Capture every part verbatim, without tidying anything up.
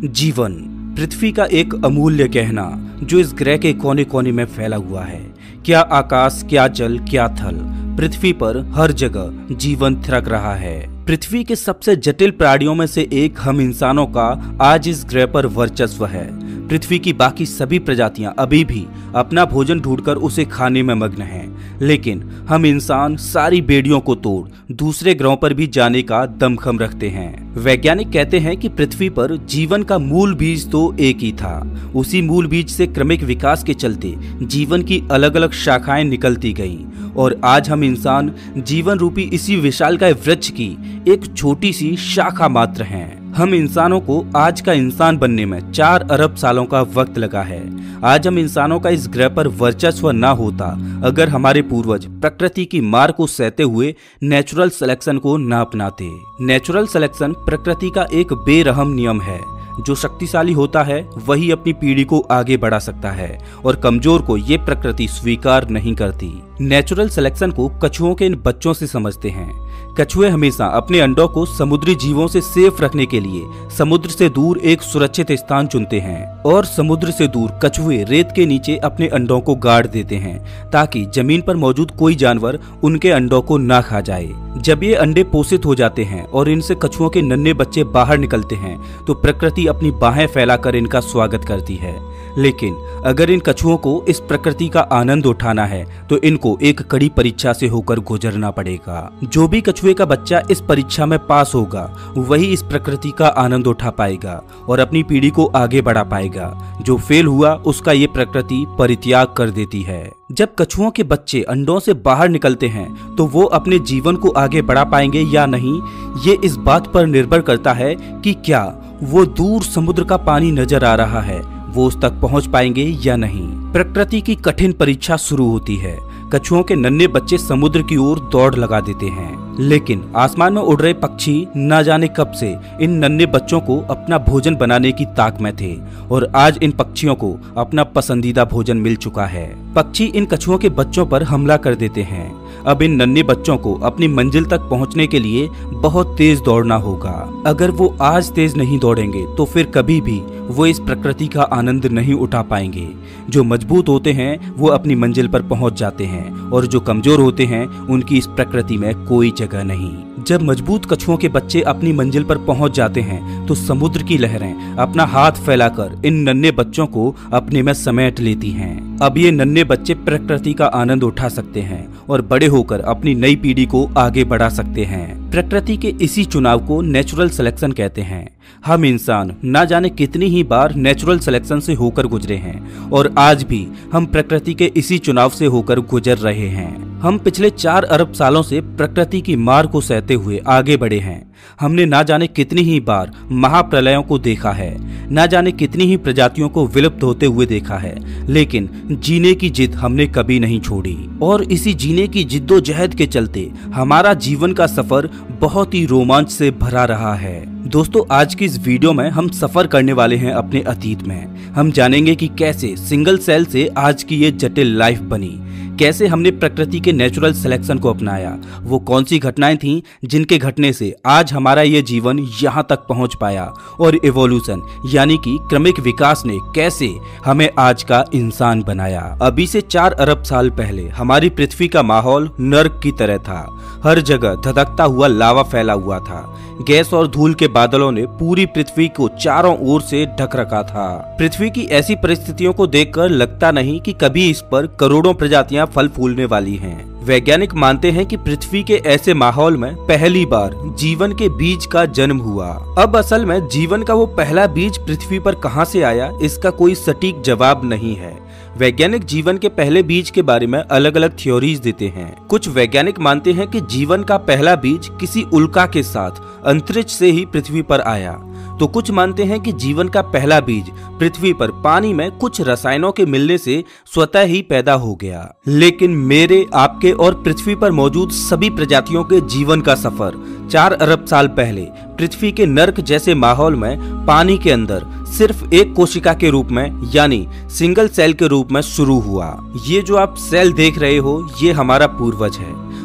जीवन पृथ्वी का एक अमूल्य गहना जो इस ग्रह के कोने कोने में फैला हुआ है। क्या आकाश, क्या जल, क्या थल, पृथ्वी पर हर जगह जीवन थिरक रहा है। पृथ्वी के सबसे जटिल प्राणियों में से एक हम इंसानों का आज इस ग्रह पर वर्चस्व है। पृथ्वी की बाकी सभी प्रजातियां अभी भी अपना भोजन ढूंढकर उसे खाने में मग्न हैं, लेकिन हम इंसान सारी बेड़ियों को तोड़ दूसरे ग्रहों पर भी जाने का दमखम रखते हैं। वैज्ञानिक कहते हैं कि पृथ्वी पर जीवन का मूल बीज तो एक ही था। उसी मूल बीज से क्रमिक विकास के चलते जीवन की अलग अलग शाखाएं निकलती गईं और आज हम इंसान जीवन रूपी इसी विशालकाय वृक्ष की एक छोटी सी शाखा मात्र हैं। हम इंसानों को आज का इंसान बनने में चार अरब सालों का वक्त लगा है। आज हम इंसानों का इस ग्रह पर वर्चस्व न होता अगर हमारे पूर्वज प्रकृति की मार को सहते हुए नेचुरल सिलेक्शन को न अपनाते। नेचुरल सिलेक्शन प्रकृति का एक बेरहम नियम है। जो शक्तिशाली होता है वही अपनी पीढ़ी को आगे बढ़ा सकता है और कमजोर को ये प्रकृति स्वीकार नहीं करती। नेचुरल सिलेक्शन को कछुओं के इन बच्चों से समझते हैं। कछुए हमेशा अपने अंडों को समुद्री जीवों से सेफ रखने के लिए समुद्र से दूर एक सुरक्षित स्थान चुनते हैं और समुद्र से दूर कछुए रेत के नीचे अपने अंडों को गाड़ देते हैं ताकि जमीन पर मौजूद कोई जानवर उनके अंडों को ना खा जाए। जब ये अंडे पोषित हो जाते हैं और इनसे कछुओं के नन्हे बच्चे बाहर निकलते हैं तो प्रकृति अपनी बाहें फैलाकर इनका स्वागत करती है। लेकिन अगर इन कछुओं को इस प्रकृति का आनंद उठाना है तो इनको एक कड़ी परीक्षा से होकर गुजरना पड़ेगा। जो भी कछुए का बच्चा इस परीक्षा में पास होगा वही इस प्रकृति का आनंद उठा पाएगा और अपनी पीढ़ी को आगे बढ़ा पाएगा। जो फेल हुआ उसका ये प्रकृति परित्याग कर देती है। जब कछुओं के बच्चे अंडों से बाहर निकलते हैं तो वो अपने जीवन को आगे बढ़ा पाएंगे या नहीं, ये इस बात पर निर्भर करता है कि क्या वो दूर समुद्र का पानी नजर आ रहा है, वो उस तक पहुंच पाएंगे या नहीं। प्रकृति की कठिन परीक्षा शुरू होती है। कछुओं के नन्हे बच्चे समुद्र की ओर दौड़ लगा देते हैं, लेकिन आसमान में उड़ रहे पक्षी न जाने कब से इन नन्हे बच्चों को अपना भोजन बनाने की ताक में थे और आज इन पक्षियों को अपना पसंदीदा भोजन मिल चुका है। पक्षी इन कछुओं के बच्चों पर हमला कर देते हैं। अब इन नन्हे बच्चों को अपनी मंजिल तक पहुंचने के लिए बहुत तेज दौड़ना होगा। अगर वो आज तेज नहीं दौड़ेंगे तो फिर कभी भी वो इस प्रकृति का आनंद नहीं उठा पाएंगे। जो मजबूत होते हैं वो अपनी मंजिल पर पहुंच जाते हैं और जो कमजोर होते हैं उनकी इस प्रकृति में कोई जगह नहीं। जब मजबूत कछुओं के बच्चे अपनी मंजिल पर पहुंच जाते हैं तो समुद्र की लहरें अपना हाथ फैलाकर इन नन्हे बच्चों को अपने में समेट लेती हैं। अब ये नन्हे बच्चे प्रकृति का आनंद उठा सकते हैं और बड़े होकर अपनी नई पीढ़ी को आगे बढ़ा सकते हैं। प्रकृति के इसी चुनाव को नेचुरल सिलेक्शन कहते हैं। हम इंसान ना जाने कितनी ही बार नेचुरल सिलेक्शन से होकर गुजरे हैं और आज भी हम प्रकृति के इसी चुनाव से होकर गुजर रहे हैं। हम पिछले चार अरब सालों से प्रकृति की मार को सहते हुए आगे बढ़े हैं। हमने ना जाने कितनी ही बार महाप्रलयों को देखा है, ना जाने कितनी ही प्रजातियों को विलुप्त होते हुए देखा है, लेकिन जीने की जिद हमने कभी नहीं छोड़ी और इसी जीने की जिद्दोजहद के चलते हमारा जीवन का सफर बहुत ही रोमांच से भरा रहा है। दोस्तों, आज की इस वीडियो में हम सफर करने वाले हैं अपने अतीत में। हम जानेंगे कि कैसे सिंगल सेल से आज की ये जटिल लाइफ बनी, कैसे हमने प्रकृति के नेचुरल सिलेक्शन को अपनाया, वो कौन सी घटनाएं थीं जिनके घटने से आज हमारा ये जीवन यहाँ तक पहुँच पाया और इवोल्यूशन यानी कि क्रमिक विकास ने कैसे हमें आज का इंसान बनाया। अभी से चार अरब साल पहले हमारी पृथ्वी का माहौल नर्क की तरह था। हर जगह धधकता हुआ लावा फैला हुआ था। गैस और धूल के बादलों ने पूरी पृथ्वी को चारों ओर से ढक रखा था। पृथ्वी की ऐसी परिस्थितियों को देखकर लगता नहीं कि कभी इस पर करोड़ों प्रजातियां फल फूलने वाली हैं। वैज्ञानिक मानते हैं कि पृथ्वी के ऐसे माहौल में पहली बार जीवन के बीज का जन्म हुआ। अब असल में जीवन का वो पहला बीज पृथ्वी पर कहां से आया, इसका कोई सटीक जवाब नहीं है। वैज्ञानिक जीवन के पहले बीज के बारे में अलग अलग थ्योरीज देते हैं। कुछ वैज्ञानिक मानते हैं कि जीवन का पहला बीज किसी उल्का के साथ अंतरिक्ष से ही पृथ्वी पर आया, तो कुछ मानते हैं कि जीवन का पहला बीज पृथ्वी पर पानी में कुछ रसायनों के मिलने से स्वतः ही पैदा हो गया। लेकिन मेरे, आपके और पृथ्वी पर मौजूद सभी प्रजातियों के जीवन का सफर चार अरब साल पहले पृथ्वी के नर्क जैसे माहौल में पानी के अंदर सिर्फ एक कोशिका के रूप में यानी सिंगल सेल के रूप में शुरू हुआ। ये जो आप सेल देख रहे हो ये हमारा पूर्वज है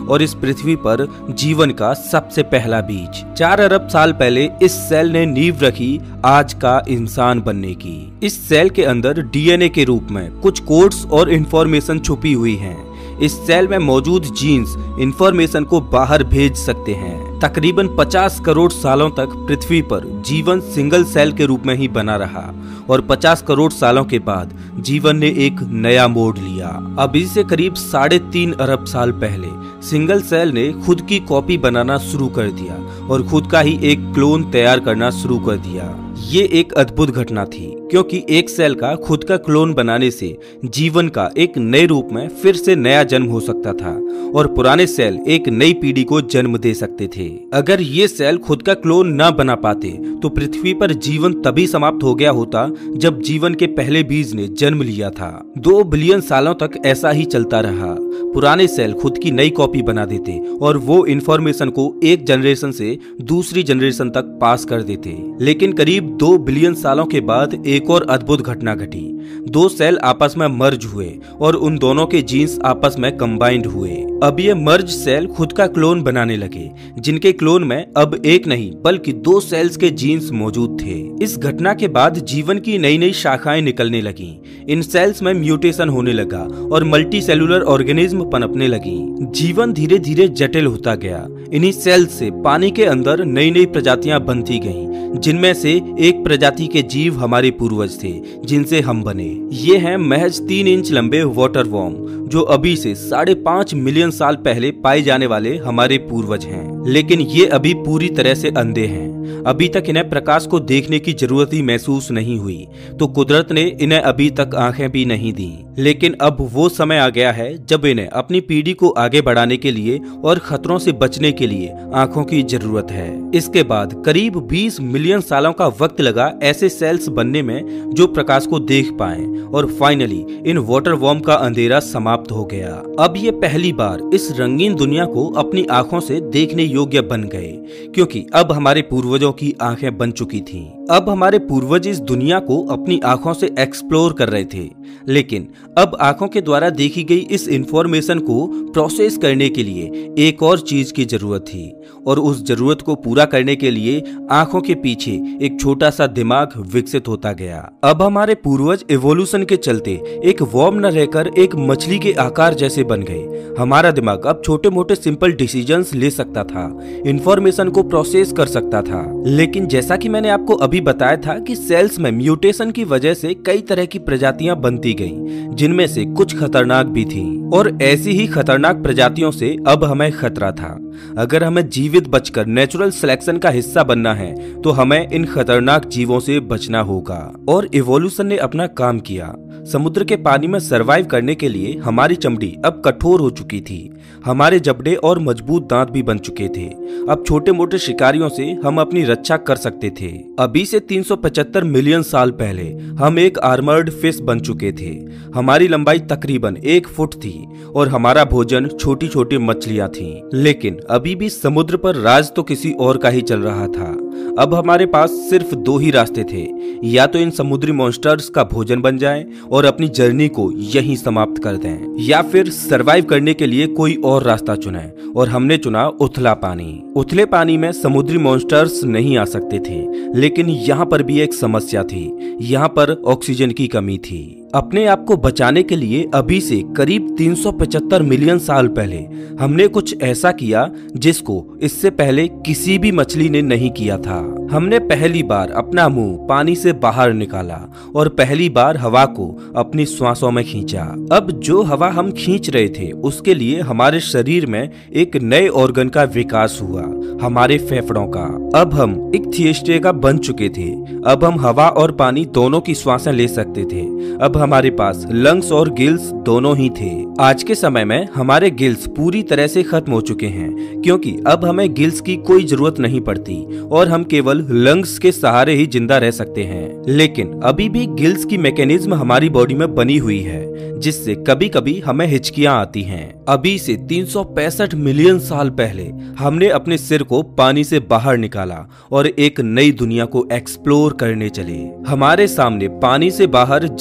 और इस पृथ्वी पर जीवन का सबसे पहला बीज। चार अरब साल पहले इस सेल ने नींव रखी आज का इंसान बनने की। इस सेल के अंदर डीएनए के रूप में कुछ कोड्स और इंफॉर्मेशन छुपी हुई हैं। इस सेल में मौजूद जीन्स इंफॉर्मेशन को बाहर भेज सकते हैं। तकरीबन पचास करोड़ सालों तक पृथ्वी पर जीवन सिंगल सेल के रूप में ही बना रहा और पचास करोड़ सालों के बाद जीवन ने एक नया मोड़ लिया। अभी से करीब साढ़े तीन अरब साल पहले सिंगल सेल ने खुद की कॉपी बनाना शुरू कर दिया और खुद का ही एक क्लोन तैयार करना शुरू कर दिया। ये एक अद्भुत घटना थी क्योंकि एक सेल का खुद का क्लोन बनाने से जीवन का एक नए रूप में फिर से नया जन्म हो सकता था और पुराने सेल एक नई पीढ़ी को जन्म दे सकते थे। अगर ये सेल खुद का क्लोन न बना पाते तो पृथ्वी पर जीवन तभी समाप्त हो गया होता जब जीवन के पहले बीज ने जन्म लिया था। दो बिलियन सालों तक ऐसा ही चलता रहा। पुराने सेल खुद की नई कॉपी बना देते और वो इंफॉर्मेशन को एक जनरेशन से दूसरी जनरेशन तक पास कर देते। लेकिन करीब दो बिलियन सालों के बाद एक और अद्भुत घटना घटी। दो सेल आपस में मर्ज हुए और उन दोनों के जीन्स आपस में कंबाइंड हुए। अब ये मर्ज सेल खुद का क्लोन बनाने लगे, जिनके क्लोन में अब एक नहीं बल्कि दो सेल्स के जीन्स मौजूद थे। इस घटना के बाद जीवन की नई नई शाखाएं निकलने लगी। इन सेल्स में म्यूटेशन होने लगा और मल्टी सेलुलर ऑर्गेनिज्म पनपने लगी। जीवन धीरे धीरे जटिल होता गया। इन्हीं सेल्स से पानी के अंदर नई नई प्रजातियां बनती गईं, जिनमें से एक प्रजाति के जीव हमारे पूर्वज थे जिनसे हम बने। ये हैं महज तीन इंच लंबे वाटर वॉर्म, जो अभी से साढ़े पांच मिलियन साल पहले पाए जाने वाले हमारे पूर्वज हैं। लेकिन ये अभी पूरी तरह से अंधे हैं। अभी तक इन्हें प्रकाश को देखने की जरूरत ही महसूस नहीं हुई, तो कुदरत ने इन्हें अभी तक आंखें भी नहीं दी। लेकिन अब वो समय आ गया है जब इन्हें अपनी पीढ़ी को आगे बढ़ाने के लिए और खतरों से बचने के लिए आंखों की जरूरत है। इसके बाद करीब बीस मिलियन सालों का वक्त लगा ऐसे सेल्स बनने में जो प्रकाश को देख पाएं और फाइनली इन वाटर वॉर्म का अंधेरा समाप्त हो गया। अब ये पहली बार इस रंगीन दुनिया को अपनी आंखों से देखने योग्य बन गए, क्योंकि अब हमारे पूर्वजों की आंखें बन चुकी थीं। अब हमारे पूर्वज इस दुनिया को अपनी आंखों से एक्सप्लोर कर रहे थे, लेकिन अब आंखों के द्वारा देखी गई इस इंफॉर्मेशन को प्रोसेस करने के लिए एक और चीज की जरूरत थी और उस जरूरत को पूरा करने के लिए आंखों के पीछे एक छोटा सा दिमाग विकसित होता गया। अब हमारे पूर्वज इवोल्यूशन के चलते एक वर्म न रहकर एक मछली के आकार जैसे बन गए। हमारा दिमाग अब छोटे मोटे सिंपल डिसीजंस ले सकता था, इंफॉर्मेशन को प्रोसेस कर सकता था। लेकिन जैसा कि मैंने आपको अभी बताया था कि सेल्स में म्यूटेशन की वजह से कई तरह की प्रजातियां बनती गईं, जिनमें से कुछ खतरनाक भी थीं। और ऐसी ही खतरनाक प्रजातियों से अब हमें खतरा था। अगर हमें जीवित बचकर नेचुरल सिलेक्शन का हिस्सा बनना है तो हमें इन खतरनाक जीवों से बचना होगा। और इवोल्यूशन ने अपना काम किया। समुद्र के पानी में सरवाइव करने के लिए हमारी चमड़ी अब कठोर हो चुकी थी। हमारे जबड़े और मजबूत दांत भी बन चुके थे। अब छोटे मोटे शिकारियों से हम अपनी रक्षा कर सकते थे। अभी से तीन सौ पचहत्तर मिलियन साल पहले हम एक आर्मर्ड फिश बन चुके थे। हमारी लंबाई तकरीबन एक फुट थी और हमारा भोजन छोटी छोटी मछलियां थीं। लेकिन अभी भी समुद्र पर राज तो किसी और का ही चल रहा था। अब हमारे पास सिर्फ दो ही रास्ते थे, या तो इन समुद्री मॉन्स्टर्स का भोजन बन जाएं और अपनी जर्नी को यहीं समाप्त कर दें, या फिर सरवाइव करने के लिए कोई और रास्ता चुनें। और हमने चुना उथला पानी। उथले पानी में समुद्री मॉन्स्टर्स नहीं आ सकते थे, लेकिन यहाँ पर भी एक समस्या थी। यहाँ पर ऑक्सीजन की कमी थी। अपने आप को बचाने के लिए अभी से करीब तीन सौ पचहत्तर मिलियन साल पहले हमने कुछ ऐसा किया जिसको इससे पहले किसी भी मछली ने नहीं किया था। हमने पहली बार अपना मुंह पानी से बाहर निकाला और पहली बार हवा को अपनी सांसों में खींचा। अब जो हवा हम खींच रहे थे उसके लिए हमारे शरीर में एक नए ऑर्गन का विकास हुआ, हमारे फेफड़ों का। अब हम इक्थियोस्टेगा बन चुके थे। अब हम हवा और पानी दोनों की सांसें ले सकते थे। अब हमारे पास लंग्स और गिल्स दोनों ही थे। आज के समय में हमारे गिल्स पूरी तरह से खत्म हो चुके हैं, क्योंकि अब हमें गिल्स की कोई जरूरत नहीं पड़ती और हम केवल लंग्स के सहारे ही जिंदा रह सकते हैं। लेकिन अभी भी गिल्स की मैकेनिज्म हमारी बॉडी में बनी हुई है, जिससे कभी कभी हमें हिचकियां आती हैं। अभी से तीन सौ पैंसठ मिलियन साल पहले हमने अपने सिर को पानी से बाहर निकाला और एक नई दुनिया को एक्सप्लोर करने चले। हमारे सामने पानी से बाहर जमीन पर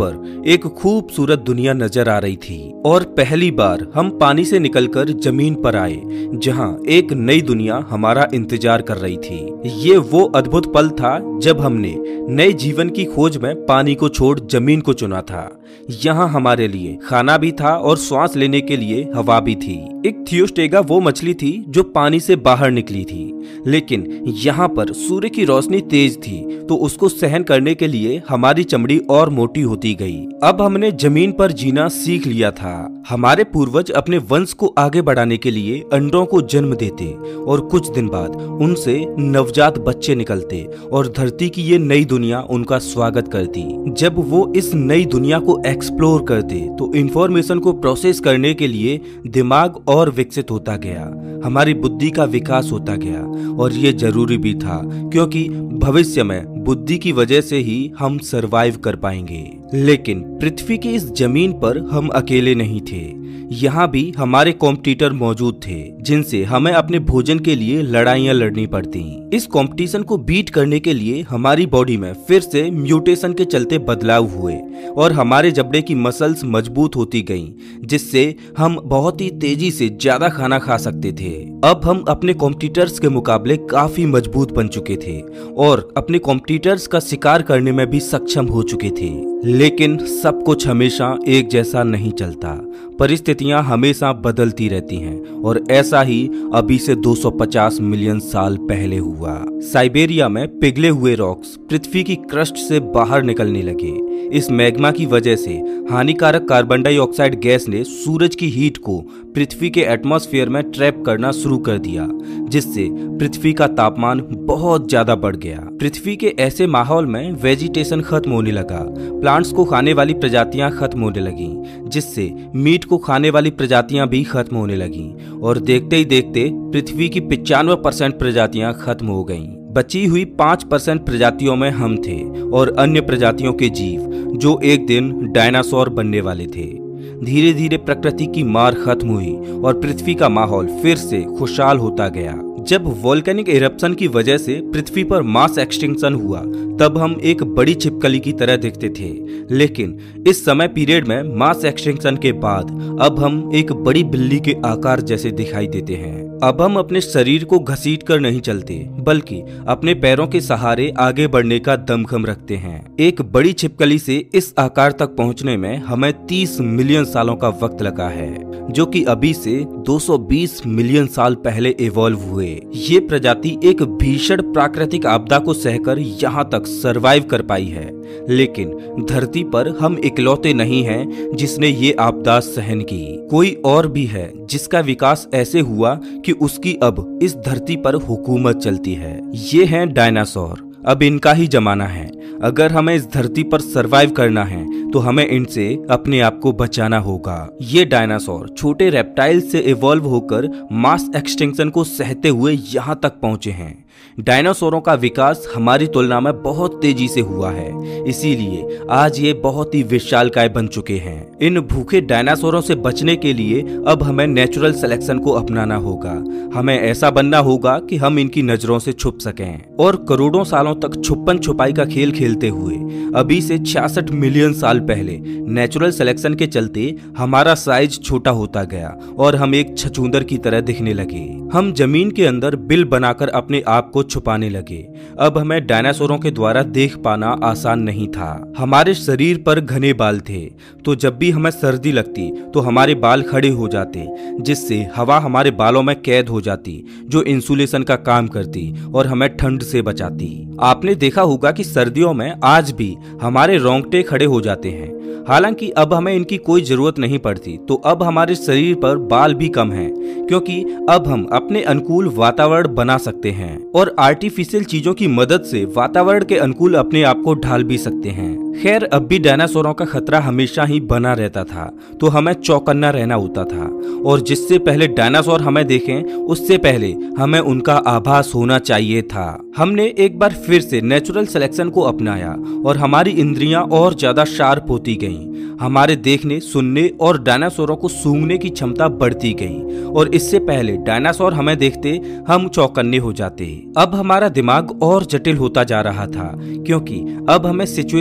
पर एक खूबसूरत दुनिया नजर आ रही थी और पहली बार हम पानी से निकलकर जमीन पर आए, जहां एक नई दुनिया हमारा इंतजार कर रही थी। ये वो अद्भुत पल था जब हमने नए जीवन की खोज में पानी को छोड़ जमीन को चुना था। यहाँ हमारे लिए खाना भी था और सांस लेने के लिए हवा भी थी। एक थियोस्टेगा वो मछली थी जो पानी से बाहर निकली थी, लेकिन यहाँ पर सूर्य की रोशनी तेज थी तो उसको सहन करने के लिए हमारी चमड़ी और मोटी होती गई। अब हमने जमीन पर जीना सीख लिया था। हमारे पूर्वज अपने वंश को आगे बढ़ाने के लिए अंडों को जन्म देते और कुछ दिन बाद उनसे नवजात बच्चे निकलते और धरती की ये नई दुनिया उनका स्वागत करती। जब वो इस नई दुनिया को एक्सप्लोर करते तो इंफॉर्मेशन को प्रोसेस करने के लिए दिमाग और विकसित होता गया, हमारी बुद्धि का विकास होता गया और ये जरूरी भी था क्योंकि भविष्य में बुद्धि की वजह से ही हम सरवाइव कर पाएंगे। लेकिन पृथ्वी की इस जमीन पर हम अकेले नहीं थे। यहाँ भी हमारे कॉम्पिटिटर मौजूद थे जिनसे हमें अपने भोजन के लिए लड़ाइयाँ लड़नी पड़ती। इस कंपटीशन को बीट करने के लिए हमारी बॉडी में फिर से म्यूटेशन के चलते बदलाव हुए और हमारे जबड़े की मसल्स मजबूत होती गईं, जिससे हम बहुत ही तेजी से ज्यादा खाना खा सकते थे। अब हम अपने कॉम्पिटिटर्स के मुकाबले काफी मजबूत बन चुके थे और अपने कॉम्पिटिटर्स का शिकार करने में भी सक्षम हो चुके थे। लेकिन सब कुछ हमेशा एक जैसा नहीं चलता, परिस्थितियां हमेशा बदलती रहती हैं और ऐसा ही अभी से दो सौ पचास मिलियन साल पहले हुआ। साइबेरिया में पिघले हुए रॉक्स पृथ्वी की क्रस्ट से बाहर निकलने लगे। इस मैग्मा की वजह से हानिकारक कार्बन डाइऑक्साइड गैस ने सूरज की हीट को पृथ्वी के एटमॉस्फेयर में ट्रैप करना शुरू कर दिया, जिससे पृथ्वी का तापमान बहुत ज्यादा बढ़ गया। पृथ्वी के ऐसे माहौल में वेजिटेशन खत्म होने लगा, प्लांट्स को खाने वाली प्रजातियां खत्म होने लगी, जिससे मीट को खाने वाली प्रजातियां भी खत्म होने लगी और देखते ही देखते पृथ्वी की पिचानवे परसेंट प्रजातियां खत्म हो गईं। बची हुई पाँच परसेंट प्रजातियों में हम थे और अन्य प्रजातियों के जीव जो एक दिन डायनासोर बनने वाले थे। धीरे धीरे प्रकृति की मार खत्म हुई और पृथ्वी का माहौल फिर से खुशहाल होता गया। जब वोल्केनिक इरप्शन की वजह से पृथ्वी पर मास एक्सटिंक्शन हुआ तब हम एक बड़ी छिपकली की तरह दिखते थे, लेकिन इस समय पीरियड में मास एक्सटिंक्शन के बाद अब हम एक बड़ी बिल्ली के आकार जैसे दिखाई देते हैं। अब हम अपने शरीर को घसीट कर नहीं चलते, बल्कि अपने पैरों के सहारे आगे बढ़ने का दमखम रखते हैं। एक बड़ी छिपकली से इस आकार तक पहुंचने में हमें तीस मिलियन सालों का वक्त लगा है, जो कि अभी से दो सौ बीस मिलियन साल पहले इवॉल्व हुए। ये प्रजाति एक भीषण प्राकृतिक आपदा को सहकर यहाँ तक सरवाइव कर पाई है, लेकिन धरती पर हम इकलौते नहीं हैं जिसने ये आपदा सहन की। कोई और भी है जिसका विकास ऐसे हुआ कि उसकी अब इस धरती पर हुकूमत चलती है। ये हैं डायनासोर। अब इनका ही जमाना है। अगर हमें इस धरती पर सरवाइव करना है तो हमें इनसे अपने आप को बचाना होगा। ये डायनासोर छोटे रेप्टाइल से इवॉल्व होकर मास एक्सटिंक्शन को सहते हुए यहाँ तक पहुंचे हैं। डायनासोरों का विकास हमारी तुलना में बहुत तेजी से हुआ है, इसीलिए आज ये बहुत ही विशालकाय बन चुके हैं। इन भूखे डायनासोरों से बचने के लिए अब हमें नेचुरल सिलेक्शन को अपनाना होगा। हमें ऐसा बनना होगा कि हम इनकी नजरों से छुप सकें और करोड़ों सालों तक छुपन छुपाई का खेल खेलते हुए अभी से छियासठ मिलियन साल पहले नेचुरल सिलेक्शन के चलते हमारा साइज छोटा होता गया और हम एक छछूंदर की तरह दिखने लगे। हम जमीन के अंदर बिल बनाकर अपने आप को छुपाने लगे। अब हमें डायनासोरों के द्वारा देख पाना आसान नहीं था। हमारे शरीर पर घने बाल थे, तो जब भी हमें सर्दी लगती तो हमारे बाल खड़े हो जाते, जिससे हवा हमारे बालों में कैद हो जाती, जो इंसुलेशन का काम करती और हमें ठंड से बचाती। आपने देखा होगा कि सर्दियों में आज भी हमारे रोंगटे खड़े हो जाते हैं। हालांकि अब हमें इनकी कोई जरूरत नहीं पड़ती, तो अब हमारे शरीर पर बाल भी कम हैं, क्योंकि अब हम अपने अनुकूल वातावरण बना सकते हैं और आर्टिफिशियल चीजों की मदद से वातावरण के अनुकूल अपने आप को ढाल भी सकते हैं। खैर, अब भी डायनासोरों का खतरा हमेशा ही बना रहता था, तो हमें चौकन्ना रहना होता था और जिससे पहले डायनासोर हमें देखें उससे पहले हमें उनका आभास होना चाहिए था। हमने एक बार फिर से नेचुरल सिलेक्शन को अपनाया और हमारी इंद्रियां और ज्यादा शार्प होती गईं। हमारे देखने, सुनने और डायनासोरों को सूंघने की क्षमता बढ़ती गई और इससे पहले डायनासोर हमें देखते हम चौकन्ने हो जाते। अब हमारा दिमाग और जटिल होता जा रहा था, क्योंकि अब हमें सिचुएशन के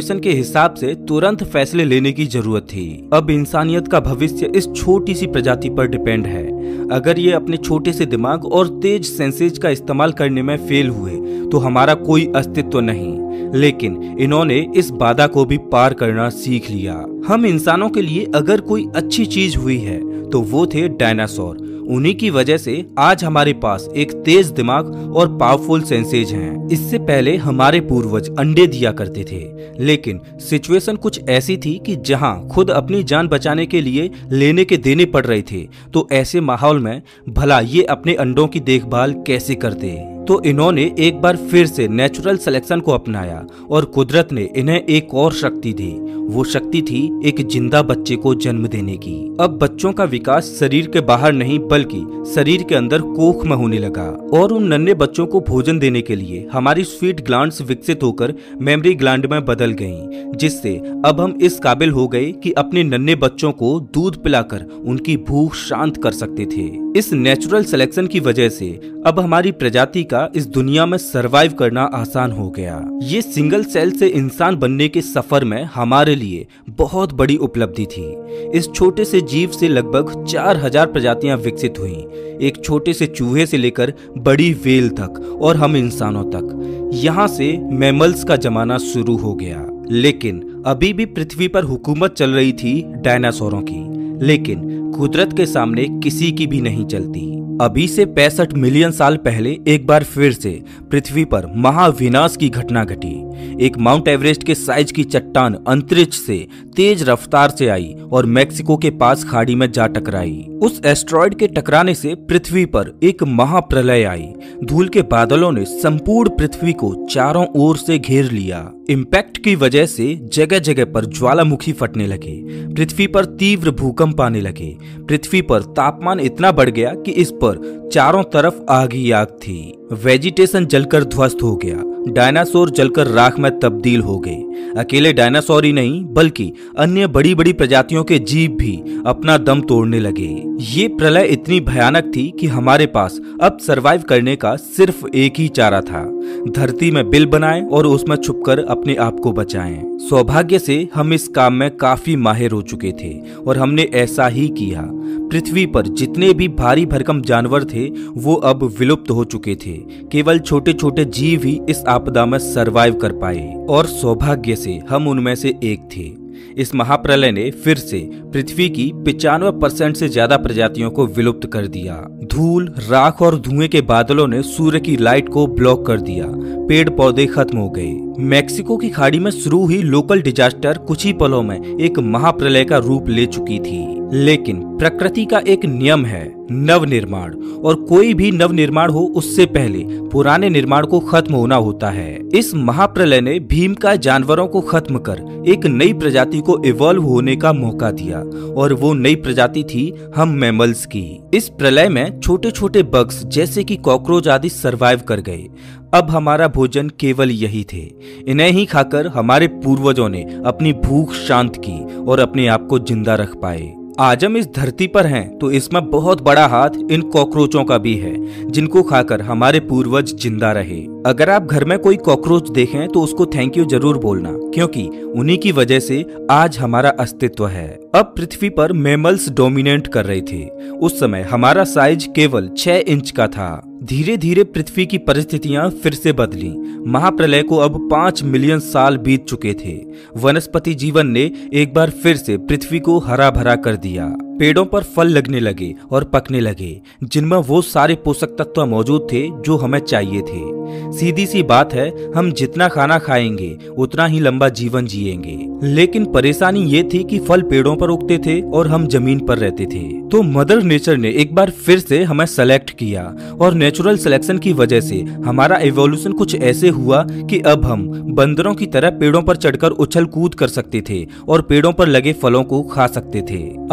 हिसाब से तुरंत फैसले लेने की जरूरत थी। अब इंसानियत का भविष्य इस छोटी सी प्रजाति पर डिपेंड है। अगर ये अपने छोटे से दिमाग और तेज सेंसेज का इस्तेमाल करने में फेल हुए तो हमारा कोई अस्तित्व नहीं। लेकिन इन्होंने इस बाधा को भी पार करना सीख लिया। हम इंसानों के लिए अगर कोई अच्छी चीज हुई है तो वो थे डायनासोर। उन्हीं की वजह से आज हमारे पास एक तेज दिमाग और पावरफुल सेंसेज हैं। इससे पहले हमारे पूर्वज अंडे दिया करते थे, लेकिन सिचुएशन कुछ ऐसी थी कि जहां खुद अपनी जान बचाने के लिए लेने के देने पड़ रहे थे, तो ऐसे माहौल में भला ये अपने अंडों की देखभाल कैसे करते। तो इन्होंने एक बार फिर से नेचुरल सिलेक्शन को अपनाया और कुदरत ने इन्हें एक और शक्ति दी। वो शक्ति थी एक जिंदा बच्चे को जन्म देने की। अब बच्चों का विकास शरीर के बाहर नहीं बल्कि शरीर के अंदर कोख में होने लगा और उन नन्हे बच्चों को भोजन देने के लिए हमारी स्वीट ग्लैंड्स विकसित होकर मेमोरी ग्लैंड में बदल गईं, जिससे अब हम इस काबिल हो गए कि अपने नन्हे बच्चों को दूध पिलाकर उनकी भूख शांत कर सकते थे। इस नेचुरल सिलेक्शन की वजह से अब हमारी प्रजाति का इस दुनिया में सरवाइव करना आसान हो गया। ये सिंगल सेल से इंसान बनने के सफर में हमारे लिए बहुत बड़ी उपलब्धि थी। इस छोटे से जीव से लगभग चार हजार प्रजातियां विकसित हुईं, एक छोटे से चूहे से लेकर बड़ी व्हेल तक और हम इंसानों तक। यहाँ से मैमल्स का जमाना शुरू हो गया। लेकिन अभी भी पृथ्वी पर हुकूमत चल रही थी डायनासोरों की, लेकिन कुदरत के सामने किसी की भी नहीं चलती। अभी से पैंसठ मिलियन साल पहले एक बार फिर से पृथ्वी पर महाविनाश की घटना घटी। एक माउंट एवरेस्ट के साइज की चट्टान अंतरिक्ष से तेज रफ्तार से आई और मेक्सिको के पास खाड़ी में जा टकराई। उस एस्ट्रॉयड के टकराने से पृथ्वी पर एक महाप्रलय आई। धूल के बादलों ने संपूर्ण पृथ्वी को चारों ओर से घेर लिया। इम्पैक्ट की वजह से जगह जगह पर ज्वालामुखी फटने लगे, पृथ्वी पर तीव्र भूकंप आने लगे। पृथ्वी पर तापमान इतना बढ़ गया कि इस पर चारों तरफ आग ही आग थी। वेजिटेशन जलकर ध्वस्त हो गया, डायनासोर जलकर राख में तब्दील हो गए। अकेले डायनासोर ही नहीं बल्कि अन्य बड़ी बड़ी प्रजातियों के जीव भी अपना दम तोड़ने लगे। ये प्रलय इतनी भयानक थी कि हमारे पास अब सरवाइव करने का सिर्फ एक ही चारा था, धरती में बिल बनाएं और उसमें छुपकर अपने आप को बचाएं। सौभाग्य से हम इस काम में काफी माहिर हो चुके थे और हमने ऐसा ही किया। पृथ्वी पर जितने भी भारी भरकम जानवर थे वो अब विलुप्त हो चुके थे। केवल छोटे छोटे जीव ही इस आपदा में सरवाइव कर पाए और सौभाग्य से हम उनमें से एक थे। इस महाप्रलय ने फिर से पृथ्वी की पचानवे परसेंट से ज्यादा प्रजातियों को विलुप्त कर दिया। धूल, राख और धुएं के बादलों ने सूर्य की लाइट को ब्लॉक कर दिया। पेड़ पौधे खत्म हो गए। मेक्सिको की खाड़ी में शुरू हुई लोकल डिजास्टर कुछ ही पलों में एक महाप्रलय का रूप ले चुकी थी। लेकिन प्रकृति का एक नियम है, नव निर्माण, और कोई भी नव निर्माण हो उससे पहले पुराने निर्माण को खत्म होना होता है। इस महाप्रलय ने भीमकाय जानवरों को खत्म कर एक नई प्रजाति को इवॉल्व होने का मौका दिया और वो नई प्रजाति थी हम मैमल्स की। इस प्रलय में छोटे छोटे बग्स जैसे कि कॉकरोच आदि सरवाइव कर गए। अब हमारा भोजन केवल यही थे। इन्हें ही खाकर हमारे पूर्वजों ने अपनी भूख शांत की और अपने आप को जिंदा रख पाए। आज हम इस धरती पर हैं तो इसमें बहुत बड़ा हाथ इन कॉकरोचों का भी है, जिनको खाकर हमारे पूर्वज जिंदा रहे। अगर आप घर में कोई कॉकरोच देखें तो उसको थैंक यू जरूर बोलना, क्योंकि उन्हीं की वजह से आज हमारा अस्तित्व है। अब पृथ्वी पर मैमल्स डोमिनेट कर रहे थे। उस समय हमारा साइज केवल छह इंच का था। धीरे धीरे पृथ्वी की परिस्थितियां फिर से बदली। महाप्रलय को अब पांच मिलियन साल बीत चुके थे। वनस्पति जीवन ने एक बार फिर से पृथ्वी को हरा भरा कर दिया। पेड़ों पर फल लगने लगे और पकने लगे, जिनमें वो सारे पोषक तत्व मौजूद थे जो हमें चाहिए थे। सीधी सी बात है, हम जितना खाना खाएंगे उतना ही लंबा जीवन जिएंगे। लेकिन परेशानी ये थी कि फल पेड़ों पर उगते थे और हम जमीन पर रहते थे। तो मदर नेचर ने एक बार फिर से हमें सेलेक्ट किया और नेचुरल सिलेक्शन की वजह से हमारा इवोल्यूशन कुछ ऐसे हुआ कि अब हम बंदरों की तरह पेड़ों पर चढ़कर उछल कूद कर सकते थे और पेड़ों पर लगे फलों को खा सकते थे। अभी से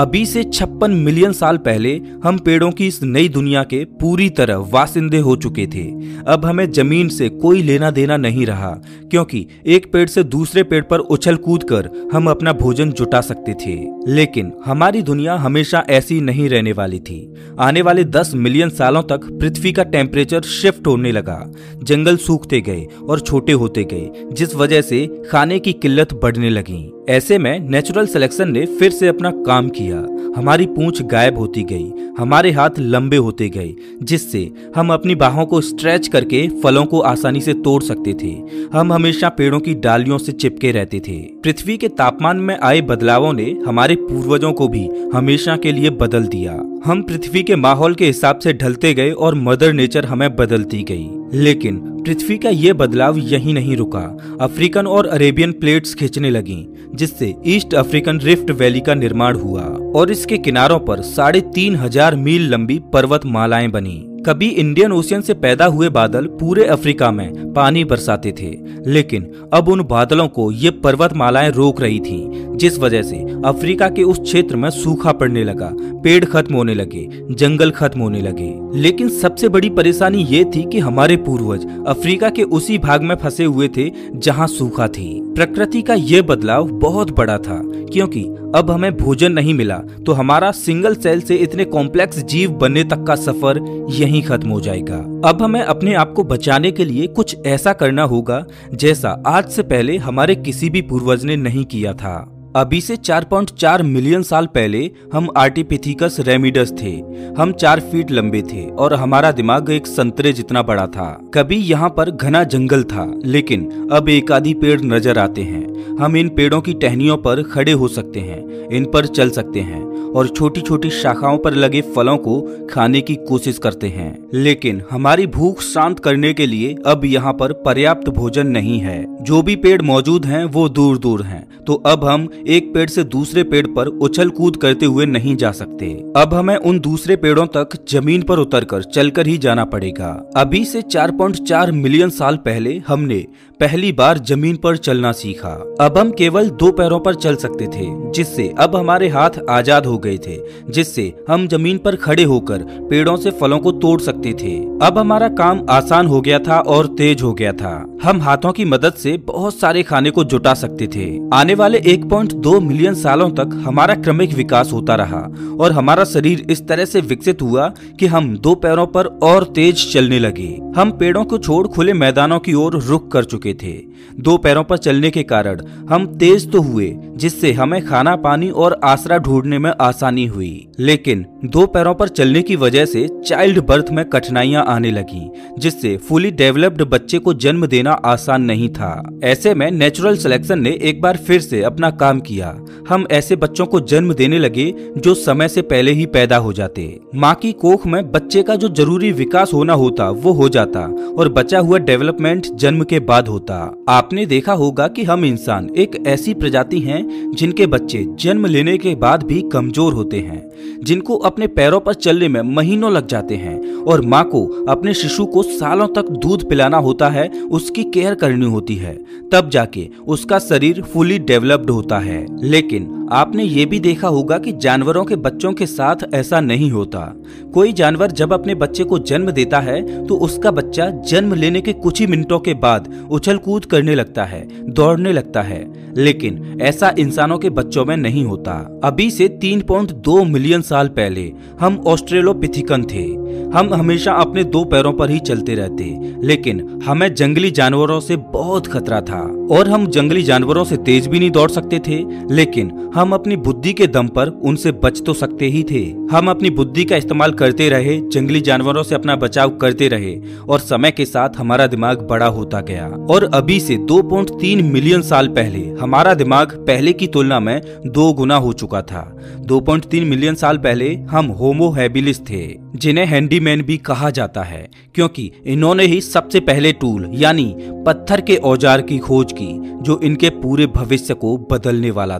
छप्पन मिलियन साल पहले हम पेड़ों की इस नई दुनिया के पूरी तरह वासिंदे हो चुके थे। अब हमें जमीन से कोई लेना देना नहीं रहा, क्योंकि एक पेड़ से दूसरे पेड़ पर उछल कूद कर हम अपना भोजन जुटा सकते थे। लेकिन हमारी दुनिया हमेशा ऐसी नहीं रहने वाली थी। आने वाले दस मिलियन सालों तक पृथ्वी का टेम्परेचर शिफ्ट होने लगा, जंगल सूखते गए और छोटे होते गए, जिस वजह से खाने की किल्लत बढ़ने लगी। ऐसे में नेचुरल सिलेक्शन ने फिर से अपना काम किया। हमारी पूंछ गायब होती गई, हमारे हाथ लंबे होते गए, जिससे हम अपनी बाहों को स्ट्रेच करके फलों को आसानी से तोड़ सकते थे। हम हमेशा पेड़ों की डालियों से चिपके रहते थे। पृथ्वी के तापमान में आए बदलावों ने हमारे पूर्वजों को भी हमेशा के लिए बदल दिया। हम पृथ्वी के माहौल के हिसाब से ढलते गए और मदर नेचर हमें बदलती गई। लेकिन पृथ्वी का ये बदलाव यहीं नहीं रुका। अफ्रीकन और अरेबियन प्लेट्स खिंचने लगीं, जिससे ईस्ट अफ्रीकन रिफ्ट वैली का निर्माण हुआ और इसके किनारों पर साढ़े तीन हजार मील लंबी पर्वतमालाएं बनी। कभी इंडियन ओशियन से पैदा हुए बादल पूरे अफ्रीका में पानी बरसाते थे, लेकिन अब उन बादलों को ये पर्वतमालाएं रोक रही थीं, जिस वजह से अफ्रीका के उस क्षेत्र में सूखा पड़ने लगा, पेड़ खत्म होने लगे, जंगल खत्म होने लगे। लेकिन सबसे बड़ी परेशानी ये थी कि हमारे पूर्वज अफ्रीका के उसी भाग में फंसे हुए थे जहाँ सूखा थी। प्रकृति का ये बदलाव बहुत बड़ा था, क्योंकि अब हमें भोजन नहीं मिला तो हमारा सिंगल सेल से इतने कॉम्प्लेक्स जीव बनने तक का सफर यहीं खत्म हो जाएगा। अब हमें अपने आप को बचाने के लिए कुछ ऐसा करना होगा जैसा आज से पहले हमारे किसी भी पूर्वज ने नहीं किया था। अभी से चार पॉइंट चार मिलियन साल पहले हम आर्टिपिथिकस रेमिडस थे। हम चार फीट लंबे थे और हमारा दिमाग एक संतरे जितना बड़ा था। कभी यहाँ पर घना जंगल था, लेकिन अब एक आधी पेड़ नजर आते हैं। हम इन पेड़ों की टहनियों पर खड़े हो सकते हैं, इन पर चल सकते हैं और छोटी छोटी शाखाओं पर लगे फलों को खाने की कोशिश करते हैं। लेकिन हमारी भूख शांत करने के लिए अब यहाँ पर पर्याप्त भोजन नहीं है। जो भी पेड़ मौजूद हैं वो दूर दूर हैं, तो अब हम एक पेड़ से दूसरे पेड़ पर उछल कूद करते हुए नहीं जा सकते। अब हमें उन दूसरे पेड़ों तक जमीन पर उतरकर चलकर ही जाना पड़ेगा। अभी से चार पॉइंट चार मिलियन साल पहले हमने पहली बार जमीन पर चलना सीखा। अब हम केवल दो पैरों पर चल सकते थे, जिससे अब हमारे हाथ आजाद हो गए थे, जिससे हम जमीन पर खड़े होकर पेड़ों से फलों को तोड़ सकते थे। अब हमारा काम आसान हो गया था और तेज हो गया था। हम हाथों की मदद से बहुत सारे खाने को जुटा सकते थे। आने वाले एक पॉइंट दो मिलियन सालों तक हमारा क्रमिक विकास होता रहा और हमारा शरीर इस तरह से विकसित हुआ कि हम दो पैरों पर और तेज चलने लगे। हम पेड़ों को छोड़ खुले मैदानों की ओर रुख कर चुके थे। दो पैरों पर चलने के कारण हम तेज तो हुए, जिससे हमें खाना पानी और आसरा ढूंढने में आसानी हुई। लेकिन दो पैरों पर चलने की वजह से चाइल्ड बर्थ में कठिनाइयां आने लगी, जिससे फुली डेवलप्ड बच्चे को जन्म देना आसान नहीं था। ऐसे में नेचुरल सिलेक्शन ने एक बार फिर से अपना काम किया। हम ऐसे बच्चों को जन्म देने लगे जो समय से पहले ही पैदा हो जाते। माँ की कोख में बच्चे का जो जरूरी विकास होना होता वो हो जाता और बचा हुआ डेवलपमेंट जन्म के बाद होता। आपने देखा होगा कि हम इंसान एक ऐसी प्रजाति हैं जिनके बच्चे जन्म लेने के बाद भी कमजोर होते हैं, जिनको अपने पैरों पर चलने में महीनों लग जाते हैं और माँ को अपने शिशु को सालों तक दूध पिलाना होता है, उसकी केयर करनी होती है, तब जाके उसका शरीर फुली डेवलप्ड होता है। लेकिन आपने ये भी देखा होगा कि जानवरों के बच्चों के साथ ऐसा नहीं होता। कोई जानवर जब अपने बच्चे को जन्म देता है तो उसका बच्चा जन्म लेने के कुछ ही मिनटों के बाद उछल कूद करने लगता है, दौड़ने लगता है, लेकिन ऐसा इंसानों के बच्चों में नहीं होता। अभी से तीन पॉइंट दो मिलियन साल पहले हम ऑस्ट्रेलोपिथिकन थे। हम हमेशा अपने दो पैरों पर ही चलते रहते, लेकिन हमें जंगली जानवरों से बहुत खतरा था और हम जंगली जानवरों से तेज भी नहीं दौड़ सकते थे, लेकिन हम अपनी बुद्धि के दम पर उनसे बच तो सकते ही थे। हम अपनी बुद्धि का इस्तेमाल करते रहे, जंगली जानवरों से अपना बचाव करते रहे और समय के साथ हमारा दिमाग बड़ा होता गया। और अभी से दो पॉइंट तीन मिलियन साल पहले हमारा दिमाग पहले की तुलना में दो गुना हो चुका था। दो पॉइंट तीन मिलियन साल पहले हम होमो हैबिलिस थे, जिन्हें हैंडीमैन भी कहा जाता है, क्योंकि इन्होंने ही सबसे पहले टूल यानी पत्थर के औजार की खोज की, जो इनके पूरे भविष्य को बदलने वाला था।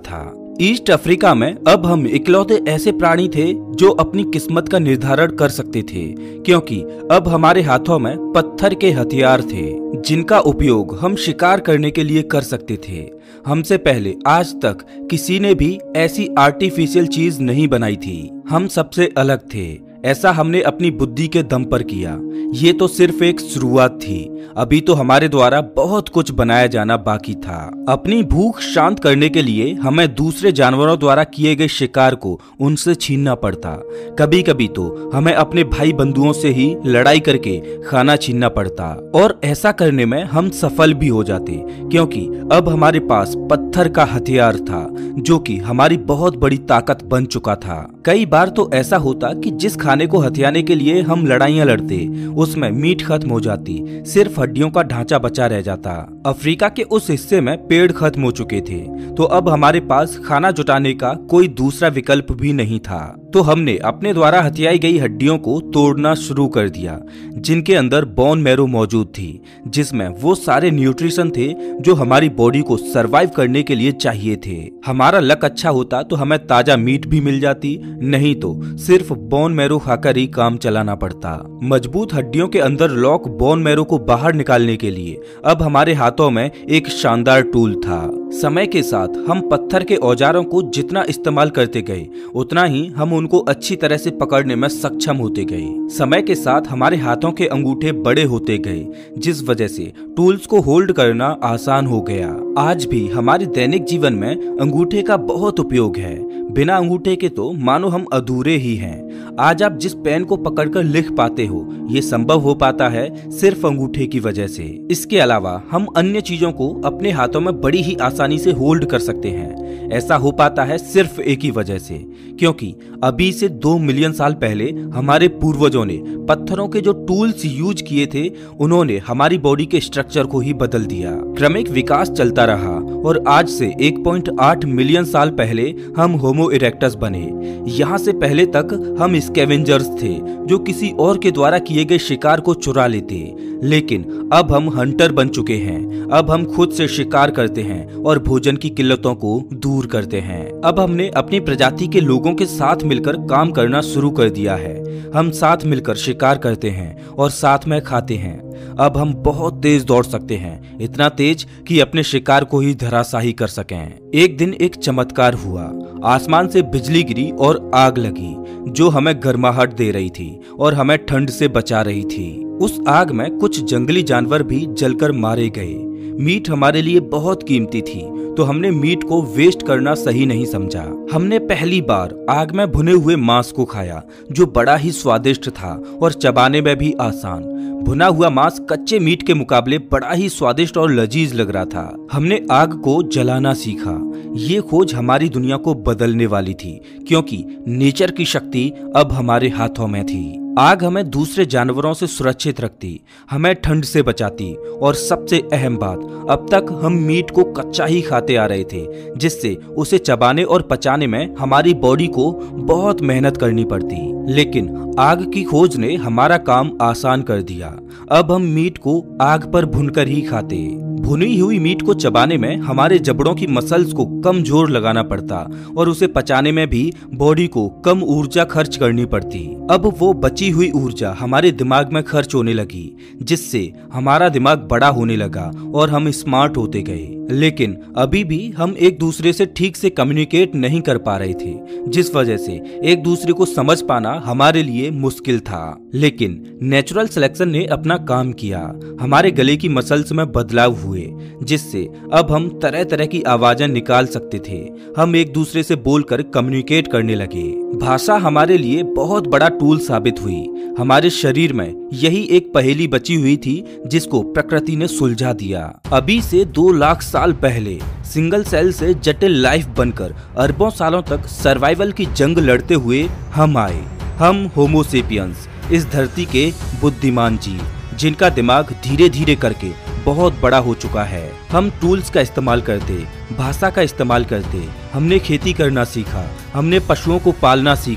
ईस्ट अफ्रीका में अब हम इकलौते ऐसे प्राणी थे जो अपनी किस्मत का निर्धारण कर सकते थे, क्योंकि अब हमारे हाथों में पत्थर के हथियार थे जिनका उपयोग हम शिकार करने के लिए कर सकते थे। हमसे पहले आज तक किसी ने भी ऐसी आर्टिफिशियल चीज नहीं बनाई थी। हम सबसे अलग थे। ऐसा हमने अपनी बुद्धि के दम पर किया। ये तो सिर्फ एक शुरुआत थी। अभी तो हमारे द्वारा बहुत कुछ बनाया जाना बाकी था। अपनी भूख शांत करने के लिए हमें दूसरे जानवरों द्वारा किए गए शिकार को उनसे छीनना पड़ता। कभी कभी तो हमें अपने भाई बंधुओं से ही लड़ाई करके खाना छीनना पड़ता, और ऐसा करने में हम सफल भी हो जाते, क्योंकि अब हमारे पास पत्थर का हथियार था जो कि हमारी बहुत बड़ी ताकत बन चुका था। कई बार तो ऐसा होता कि जिस खाने को हथियाने के लिए हम लड़ाइयां लड़ते उसमें मीट खत्म हो जाती, सिर्फ हड्डियों का ढांचा बचा रह जाता। अफ्रीका के उस हिस्से में पेड़ खत्म हो चुके थे, तो अब हमारे पास खाना जुटाने का कोई दूसरा विकल्प भी नहीं था। तो हमने अपने द्वारा हथियाई गई हड्डियों को तोड़ना शुरू कर दिया, जिनके अंदर बोन मैरो मौजूद थी, जिसमें वो सारे न्यूट्रिशन थे जो हमारी बॉडी को सरवाइव करने के लिए चाहिए थे। हमारा लक अच्छा होता तो हमें ताजा मीट भी मिल जाती, नहीं तो सिर्फ बोन मैरो खाकर ही काम चलाना पड़ता। मजबूत हड्डियों के अंदर लॉक बोन मैरो को बाहर निकालने के लिए अब हमारे हाथों में एक शानदार टूल था। समय के साथ हम पत्थर के औजारों को जितना इस्तेमाल करते गए, उतना ही हम उनको अच्छी तरह से पकड़ने में सक्षम होते गए। समय के साथ हमारे हाथों के अंगूठे बड़े होते गए, जिस वजह से टूल्स को होल्ड करना आसान हो गया। आज भी हमारे दैनिक जीवन में अंगूठे का बहुत उपयोग है। बिना अंगूठे के तो मानो हम अधूरे ही हैं। आज आप जिस पेन को पकड़कर लिख पाते हो, ये संभव हो पाता है सिर्फ अंगूठे की वजह से। इसके अलावा हम अन्य चीजों को अपने हाथों में बड़ी ही आसानी से होल्ड कर सकते हैं। ऐसा हो पाता है सिर्फ एक ही वजह से, क्योंकि अभी से दो मिलियन साल पहले हमारे पूर्वजों ने पत्थरों के जो टूल्स यूज किए थे, उन्होंने हमारी बॉडी के स्ट्रक्चर को ही बदल दिया। क्रमिक विकास चलता रहा और आज से एक पॉइंट आठ मिलियन साल पहले हम होमो इरेक्टस बने। यहाँ से पहले तक हम स्कैवेंजर्स थे जो किसी और के द्वारा किए गए शिकार को चुरा लेते, लेकिन अब हम हंटर बन चुके हैं। अब हम खुद से शिकार करते हैं और भोजन की किल्लतों को दूर करते हैं। अब हमने अपनी प्रजाति के लोगों के साथ मिलकर काम करना शुरू कर दिया है। हम साथ मिलकर शिकार करते हैं और साथ में खाते हैं। अब हम बहुत तेज दौड़ सकते हैं, इतना तेज कि अपने शिकार को ही धराशाही कर सकें। एक दिन एक चमत्कार हुआ। आसमान से बिजली गिरी और आग लगी, जो हमें गर्माहट दे रही थी और हमें ठंड से बचा रही थी। उस आग में कुछ जंगली जानवर भी जलकर मारे गए। मीट हमारे लिए बहुत कीमती थी, तो हमने मीट को वेस्ट करना सही नहीं समझा। हमने पहली बार आग में भुने हुए मांस को खाया, जो बड़ा ही स्वादिष्ट था और चबाने में भी आसान। भुना हुआ मांस कच्चे मीट के मुकाबले बड़ा ही स्वादिष्ट और लजीज लग रहा था। हमने आग को जलाना सीखा। ये खोज हमारी दुनिया को बदलने वाली थी, क्योंकि नेचर की शक्ति अब हमारे हाथों में थी। आग हमें दूसरे जानवरों से सुरक्षित रखती, हमें ठंड से बचाती, और सबसे अहम बात, अब तक हम मीट को कच्चा ही खाते आ रहे थे, जिससे उसे चबाने और पचाने में हमारी बॉडी को बहुत मेहनत करनी पड़ती। लेकिन आग की खोज ने हमारा काम आसान कर दिया। अब हम मीट को आग पर भुनकर ही खाते। भुनी हुई मीट को चबाने में हमारे जबड़ों की मसल्स को कम जोर लगाना पड़ता और उसे पचाने में भी बॉडी को कम ऊर्जा खर्च करनी पड़ती। अब वो बची हुई ऊर्जा हमारे दिमाग में खर्च होने लगी, जिससे हमारा दिमाग बड़ा होने लगा और हम स्मार्ट होते गए। लेकिन अभी भी हम एक दूसरे से ठीक से कम्युनिकेट नहीं कर पा रहे थे, जिस वजह से एक दूसरे को समझ पाना हमारे लिए मुश्किल था। लेकिन नेचुरल सिलेक्शन ने अपना काम किया। हमारे गले की मसल्स में बदलाव हुए, जिससे अब हम तरह तरह की आवाजें निकाल सकते थे। हम एक दूसरे से बोलकर कम्युनिकेट करने लगे। भाषा हमारे लिए बहुत बड़ा टूल साबित हुई। हमारे शरीर में यही एक पहेली बची हुई थी, जिसको प्रकृति ने सुलझा दिया। अभी से दो लाख साल पहले सिंगल सेल से जटिल लाइफ बनकर अरबों सालों तक सर्वाइवल की जंग लड़ते हुए हम आए। हम होमो सेपियंस, इस धरती के बुद्धिमान जीव, जिनका दिमाग धीरे धीरे करके बहुत बड़ा हो चुका है। हम टूल्स का इस्तेमाल करते, भाषा का इस्तेमाल करते, हमने खेती करना सीखा, हमने पशुओं को पालना सीखा,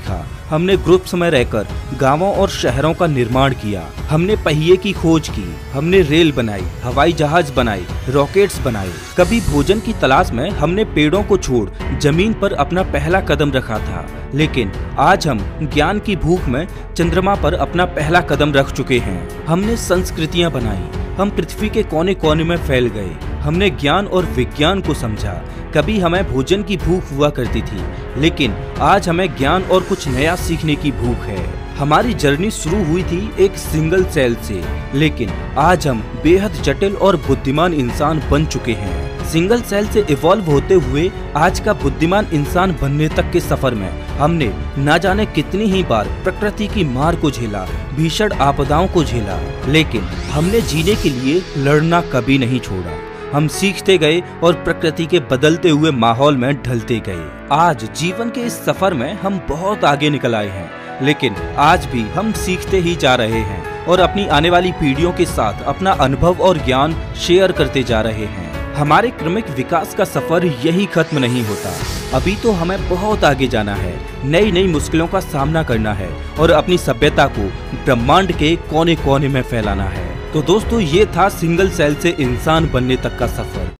हमने ग्रुप्स में रहकर गांवों और शहरों का निर्माण किया। हमने पहिए की खोज की, हमने रेल बनाई, हवाई जहाज बनाए, रॉकेट्स बनाए। कभी भोजन की तलाश में हमने पेड़ों को छोड़ जमीन पर अपना पहला कदम रखा था, लेकिन आज हम ज्ञान की भूख में चंद्रमा पर अपना पहला कदम रख चुके हैं। हमने संस्कृतियां बनाई, हम पृथ्वी के कोने कोने में फैल गए। हमने ज्ञान और विज्ञान को समझा। कभी हमें भोजन की भूख हुआ करती थी, लेकिन आज हमें ज्ञान और कुछ नया सीखने की भूख है। हमारी जर्नी शुरू हुई थी एक सिंगल सेल से, लेकिन आज हम बेहद जटिल और बुद्धिमान इंसान बन चुके हैं। सिंगल सेल से इवॉल्व होते हुए आज का बुद्धिमान इंसान बनने तक के सफर में हमने न जाने कितनी ही बार प्रकृति की मार को झेला, भीषण आपदाओं को झेला, लेकिन हमने जीने के लिए लड़ना कभी नहीं छोड़ा। हम सीखते गए और प्रकृति के बदलते हुए माहौल में ढलते गए। आज जीवन के इस सफर में हम बहुत आगे निकल आए हैं, लेकिन आज भी हम सीखते ही जा रहे हैं और अपनी आने वाली पीढ़ियों के साथ अपना अनुभव और ज्ञान शेयर करते जा रहे हैं। हमारे क्रमिक विकास का सफर यही खत्म नहीं होता। अभी तो हमें बहुत आगे जाना है, नई नई मुश्किलों का सामना करना है और अपनी सभ्यता को ब्रह्मांड के कोने कोने में फैलाना है। तो दोस्तों, ये था सिंगल सेल से इंसान बनने तक का सफर।